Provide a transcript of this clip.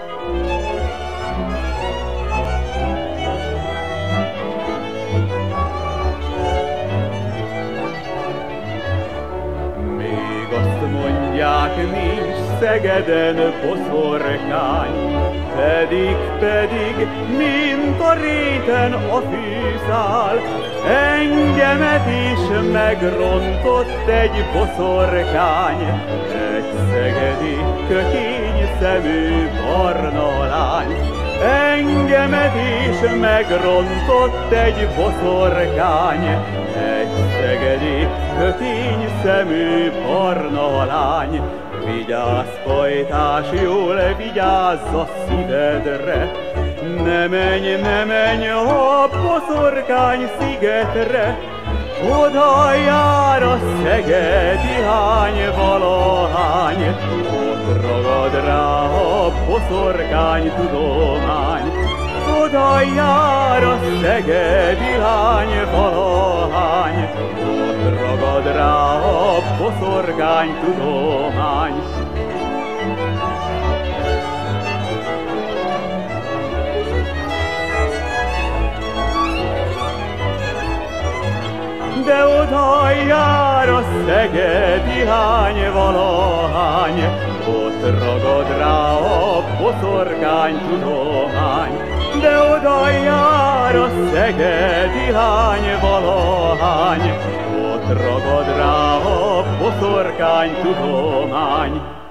Még azt mondják, nincs Szegeden boszorkány, pedig, mint a réten a fűszál, engemet is megrontott egy boszorkány, egy szegedi kökény szemű barna lány. Engemet is megrontott egy boszorkány, egy szegedi kökény szemű barna lány. Vigyázz, pajtás, jól vigyázz a szívedre, ne menj a boszorkány szigetre, oda jár a szegedi hány valahány, ott ragad rá a boszorkány tudomány. Oda jár a szegedi lány valahány, ott ragad rá a boszorkány tudomány. De oda jár a szegedi lány valahány, ott ragad rá a boszorkány tudomány. De oda jár a szegedi lány valahány, ott ragad rá a boszorkány tudomány.